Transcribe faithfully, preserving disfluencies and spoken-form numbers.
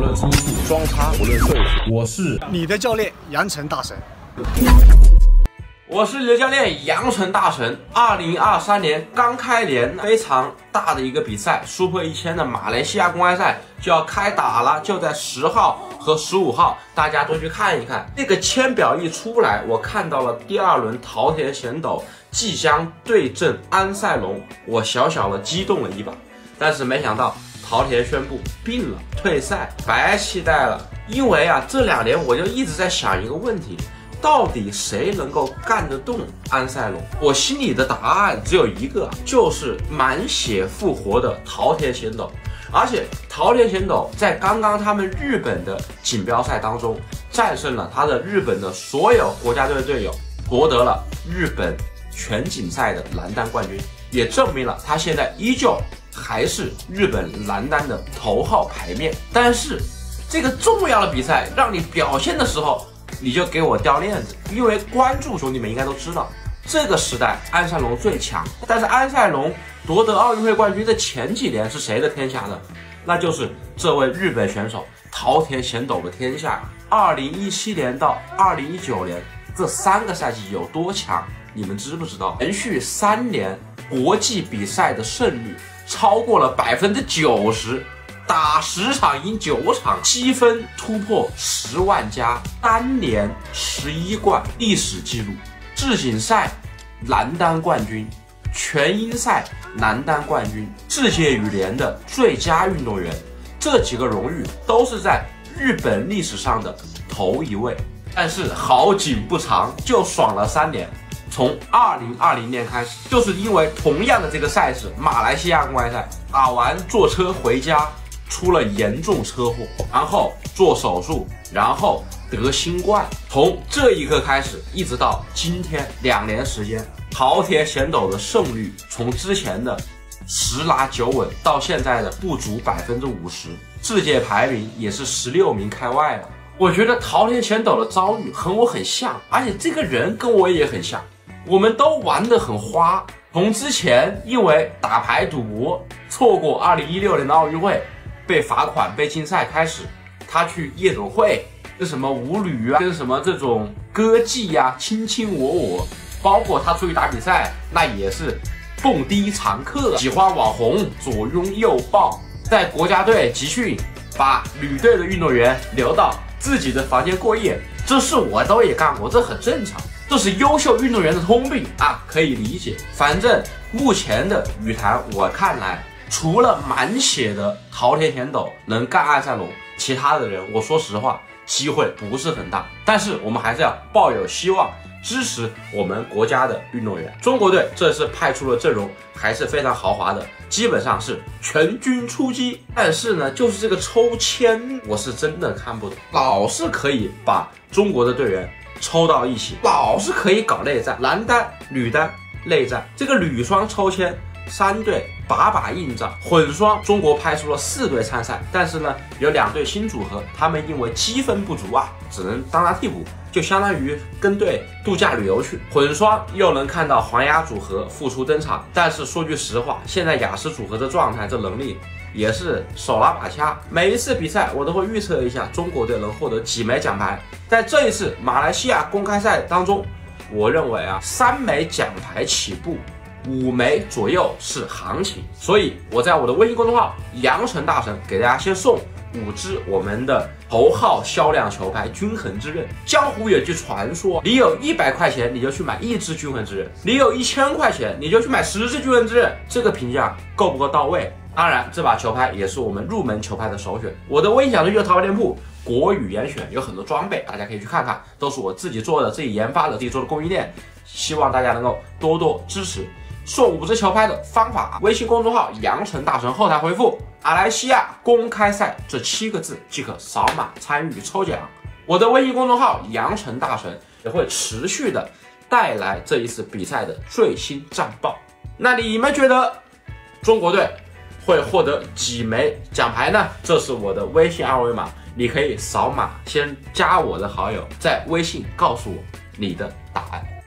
论冲突，装叉不论胜负。我是你的教练杨晨大神。 我是你的教练杨晨大神。二零二三年刚开年，非常大的一个比赛 ，Super 一千的马来西亚公开赛就要开打了，就在十号和十五号，大家都去看一看。这个签表一出来，我看到了第二轮桃田贤斗即将对阵安赛龙，我小小的激动了一把，但是没想到桃田宣布病了，退赛，白期待了。因为啊，这两年我就一直在想一个问题。 到底谁能够干得动安赛龙？我心里的答案只有一个，就是满血复活的桃田贤斗。而且桃田贤斗在刚刚他们日本的锦标赛当中，战胜了他的日本的所有国家队的队友，夺得了日本全锦赛的男单冠军，也证明了他现在依旧还是日本男单的头号牌面。但是这个重要的比赛让你表现的时候， 你就给我掉链子，因为关注兄弟们应该都知道，这个时代安赛龙最强。但是安赛龙夺得奥运会冠军的前几年是谁的天下呢？那就是这位日本选手桃田贤斗的天下。二零一七年到二零一九年这三个赛季有多强，你们知不知道？连续三年国际比赛的胜率超过了百分之九十。 打十场赢九场，积分突破十万加，单年十一冠，历史记录。世锦赛男单冠军，全英赛男单冠军，世界羽联的最佳运动员，这几个荣誉都是在日本历史上的头一位。但是好景不长，就爽了三年。从二零二零年开始，就是因为同样的这个赛事，马来西亚公开赛打完坐车回家。 出了严重车祸，然后做手术，然后得新冠。从这一刻开始，一直到今天，两年时间，桃田贤斗的胜率从之前的十拿九稳，到现在的不足百分之五十，世界排名也是十六名开外了。我觉得桃田贤斗的遭遇和我很像，而且这个人跟我也很像，我们都玩得很花。从之前因为打牌赌博错过二零一六年的奥运会。 被罚款、被禁赛开始，他去夜总会跟什么舞女啊，跟什么这种歌妓呀、啊，卿卿我我，包括他出去打比赛，那也是蹦迪常客，喜欢网红，左拥右抱，在国家队集训，把女队的运动员留到自己的房间过夜，这是我都也干过，这很正常，这是优秀运动员的通病啊，可以理解。反正目前的羽坛，我看来。 除了满血的桃田贤斗能干安赛龙，其他的人，我说实话，机会不是很大。但是我们还是要抱有希望，支持我们国家的运动员。中国队这次派出了阵容还是非常豪华的，基本上是全军出击。但是呢，就是这个抽签，我是真的看不懂，老是可以把中国的队员抽到一起，老是可以搞内战，男单、女单内战，这个女双抽签。 三队把把硬仗，混双中国派出了四队参赛，但是呢，有两队新组合，他们因为积分不足啊，只能当当替补，就相当于跟队度假旅游去。混双又能看到黄雅组合复出登场，但是说句实话，现在雅思组合的状态，这能力也是手拉把掐。每一次比赛我都会预测一下中国队能获得几枚奖牌，在这一次马来西亚公开赛当中，我认为啊，三枚奖牌起步。 五枚左右是行情，所以我在我的微信公众号“杨晨大神”给大家先送五支我们的头号销量球拍均衡之刃。江湖有句传说，你有一百块钱你就去买一支均衡之刃，你有一千块钱你就去买十支均衡之刃，这个评价够不够到位？当然，这把球拍也是我们入门球拍的首选。我的微信小程序淘宝店铺国语严选有很多装备，大家可以去看看，都是我自己做的、自己研发的、自己做的供应链，希望大家能够多多支持。 送五支球拍的方法，微信公众号“杨晨大神”后台回复“马来西亚公开赛”这七个字即可扫码参与抽奖。我的微信公众号“杨晨大神”也会持续的带来这一次比赛的最新战报。那你们觉得中国队会获得几枚奖牌呢？这是我的微信二维码，你可以扫码先加我的好友，在微信告诉我你的答案。